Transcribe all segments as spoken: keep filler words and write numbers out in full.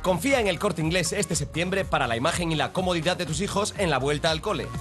Confía en El Corte Inglés este septiembre para la imagen y la comodidad de tus hijos en la vuelta al cole.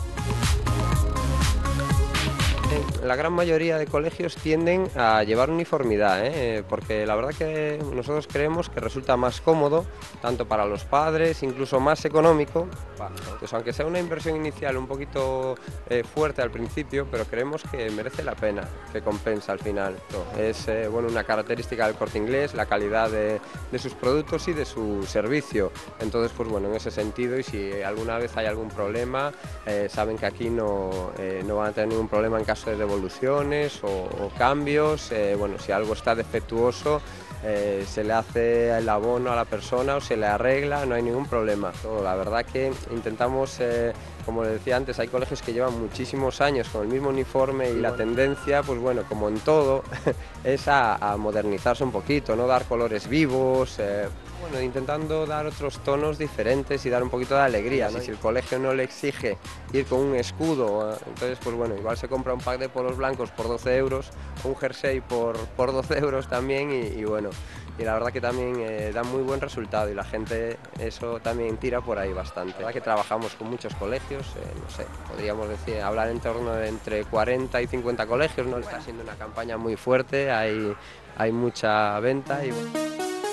La gran mayoría de colegios tienden a llevar uniformidad, ¿eh? Porque la verdad que nosotros creemos que resulta más cómodo, tanto para los padres, incluso más económico. Pues aunque sea una inversión inicial un poquito eh, fuerte al principio, pero creemos que merece la pena, que compensa al final. Es eh, bueno, una característica del Corte Inglés, la calidad de, de sus productos y de su servicio. Entonces, pues bueno, en ese sentido, y si alguna vez hay algún problema, eh, saben que aquí no, eh, no van a tener ningún problema en caso de devoluciones o, o cambios. Eh, bueno, si algo está defectuoso, eh, se le hace el abono a la persona o se le arregla, no hay ningún problema. Todo, la verdad que intentamos, eh, como les decía antes, hay colegios que llevan muchísimos años con el mismo uniforme y la tendencia, pues bueno, como en todo, es a, a modernizarse un poquito, no dar colores vivos, eh, bueno, intentando dar otros tonos diferentes y dar un poquito de alegría, ¿no? Y si el colegio no le exige ir con un escudo, entonces pues bueno, igual se compra un pack de polos blancos por doce euros, un jersey por, por doce euros también, y, y bueno, y la verdad que también eh, da muy buen resultado y la gente eso también tira por ahí bastante. La verdad que trabajamos con muchos colegios, eh, no sé, podríamos decir, hablar en torno de entre cuarenta y cincuenta colegios, ¿no? Está siendo una campaña muy fuerte, hay, hay mucha venta y bueno.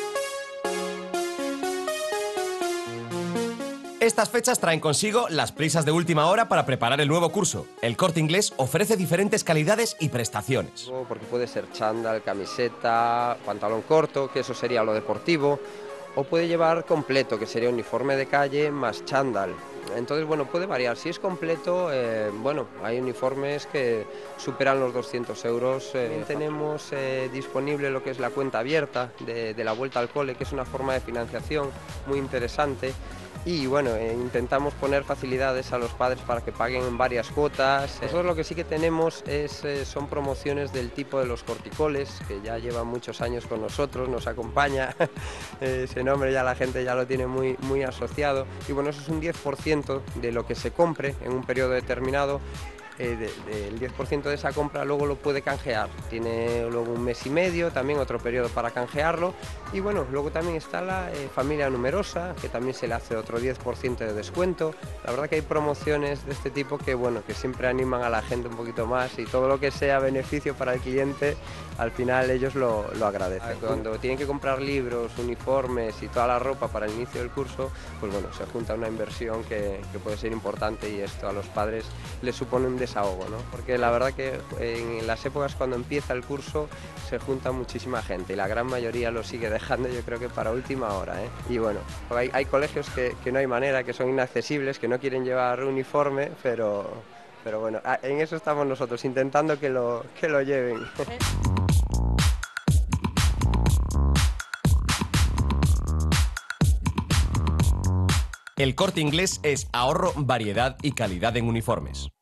Estas fechas traen consigo las prisas de última hora para preparar el nuevo curso. El Corte Inglés ofrece diferentes calidades y prestaciones. Porque puede ser chándal, camiseta, pantalón corto, que eso sería lo deportivo, o puede llevar completo, que sería uniforme de calle más chándal. Entonces, bueno, puede variar. Si es completo, eh, bueno, hay uniformes que superan los doscientos euros. Eh, tenemos eh, disponible lo que es la cuenta abierta de, de la vuelta al cole, que es una forma de financiación muy interesante. Y bueno, eh, intentamos poner facilidades a los padres para que paguen en varias cuotas. Nosotros lo que sí que tenemos es, eh, son promociones del tipo de los corticoles, que ya llevan muchos años con nosotros, nos acompaña. Ese nombre ya la gente ya lo tiene muy, muy asociado. Y bueno, eso es un diez por ciento de lo que se compre en un periodo determinado. Eh, de, de, el diez por ciento de esa compra luego lo puede canjear, tiene luego un mes y medio, también otro periodo para canjearlo. Y bueno, luego también está la eh, familia numerosa, que también se le hace otro diez por ciento de descuento. La verdad que hay promociones de este tipo que bueno, que siempre animan a la gente un poquito más, y todo lo que sea beneficio para el cliente, al final ellos lo, lo agradecen. Cuando tienen que comprar libros, uniformes y toda la ropa para el inicio del curso, pues bueno, se junta una inversión que, que puede ser importante, y esto a los padres les supone un desahogo, ¿no? Porque la verdad que en las épocas cuando empieza el curso se junta muchísima gente y la gran mayoría lo sigue dejando, yo creo que para última hora, ¿eh? Y bueno, hay, hay colegios que, que no hay manera, que son inaccesibles, que no quieren llevar uniforme, pero, pero bueno, en eso estamos nosotros, intentando que lo, que lo lleven. El Corte Inglés es ahorro, variedad y calidad en uniformes.